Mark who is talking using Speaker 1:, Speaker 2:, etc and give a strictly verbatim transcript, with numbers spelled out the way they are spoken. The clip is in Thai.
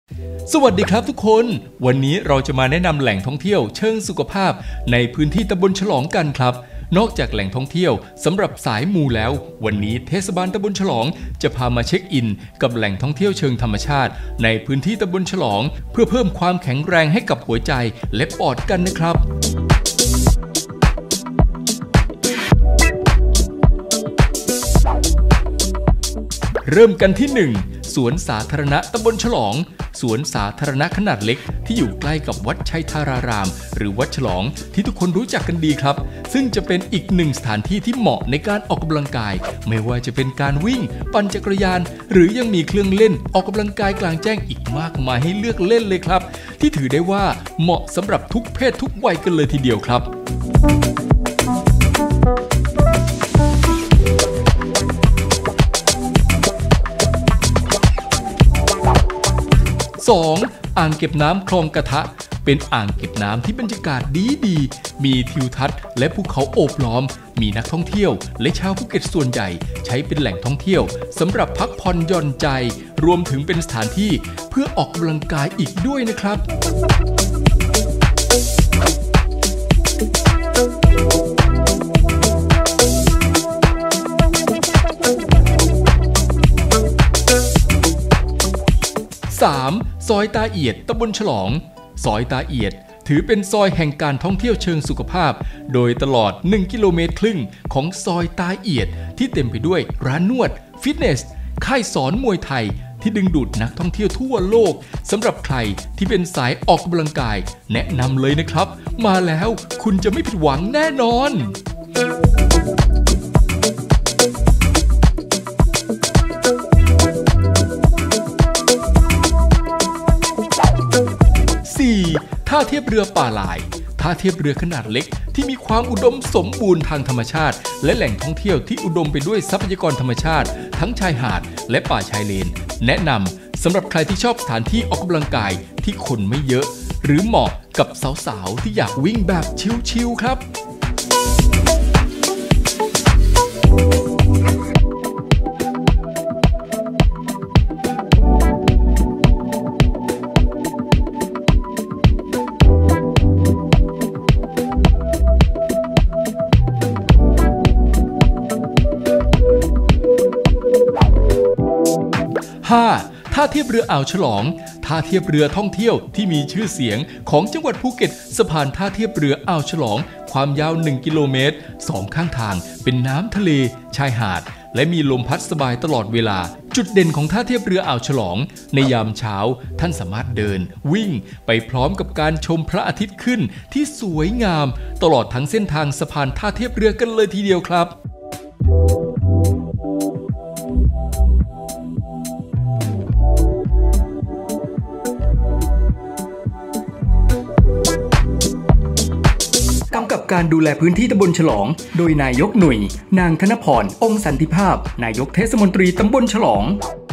Speaker 1: สวัสดีครับทุกคนวันนี้เราจะมาแนะนำแหล่งท่องเที่ยวเชิงสุขภาพในพื้นที่ตำบลฉลองกันครับนอกจากแหล่งท่องเที่ยวสำหรับสายมูแล้ววันนี้เทศบาลตำบลฉลองจะพามาเช็คอินกับแหล่งท่องเที่ยวเชิงธรรมชาติในพื้นที่ตำบลฉลองเพื่อเพิ่มความแข็งแรงให้กับหัวใจและปอดกันนะครับเริ่มกันที่หนึ่งสวนสาธารณะตำบลฉลองสวนสาธารณะขนาดเล็กที่อยู่ใกล้กับวัดชัยธารารามหรือวัดฉลองที่ทุกคนรู้จักกันดีครับซึ่งจะเป็นอีกหนึ่งสถานที่ที่เหมาะในการออกกำลังกายไม่ว่าจะเป็นการวิ่งปั่นจักรยานหรือยังมีเครื่องเล่นออกกำลังกายกลางแจ้งอีกมากมายให้เลือกเล่นเลยครับที่ถือได้ว่าเหมาะสำหรับทุกเพศทุกวัยกันเลยทีเดียวครับสองอ่างเก็บน้ำคลองกระทะเป็นอ่างเก็บน้ำที่บรรยากาศดีดีมีทิวทัศน์และภูเขาโอบล้อมมีนักท่องเที่ยวและชาวภูเก็ตส่วนใหญ่ใช้เป็นแหล่งท่องเที่ยวสำหรับพักผ่อนหย่อนใจรวมถึงเป็นสถานที่เพื่อออกกำลังกายอีกด้วยนะครับสามซอยตาเอียดตำบลฉลองซอยตาเอียดถือเป็นซอยแห่งการท่องเที่ยวเชิงสุขภาพโดยตลอดหนึ่งกิโลเมตรครึ่งของซอยตาเอียดที่เต็มไปด้วยร้านนวดฟิตเนสค่ายสอนมวยไทยที่ดึงดูดนักท่องเที่ยวทั่วโลกสำหรับใครที่เป็นสายออกกำลังกายแนะนำเลยนะครับมาแล้วคุณจะไม่ผิดหวังแน่นอนท่าเทียบเรือป่าลายท่าเทียบเรือขนาดเล็กที่มีความอุดมสมบูรณ์ทางธรรมชาติและแหล่งท่องเที่ยวที่อุดมไปด้วยทรัพยากรธรรมชาติทั้งชายหาดและป่าชายเลนแนะนำสำหรับใครที่ชอบสถานที่ออกกำลังกายที่คนไม่เยอะหรือเหมาะกับสาวๆที่อยากวิ่งแบบชิลๆครับห้าท่าเทียบเรืออ่าวฉลองท่าเทียบเรือท่องเที่ยวที่มีชื่อเสียงของจังหวัดภูเก็ตสะพานท่าเทียบเรืออ่าวฉลองความยาวหนึ่งกิโลเมตรสองข้างทางเป็นน้ำทะเลชายหาดและมีลมพัดสบายตลอดเวลาจุดเด่นของท่าเทียบเรืออ่าวฉลองในยามเช้าท่านสามารถเดินวิ่งไปพร้อมกับการชมพระอาทิตย์ขึ้นที่สวยงามตลอดทั้งเส้นทางสะพานท่าเทียบเรือกันเลยทีเดียวครับกำกับการดูแลพื้นที่ตำบลฉลองโดยนายกหนุ่ยนางธนพรองค์สันติภาพนายกเทศมนตรีตำบลฉลอง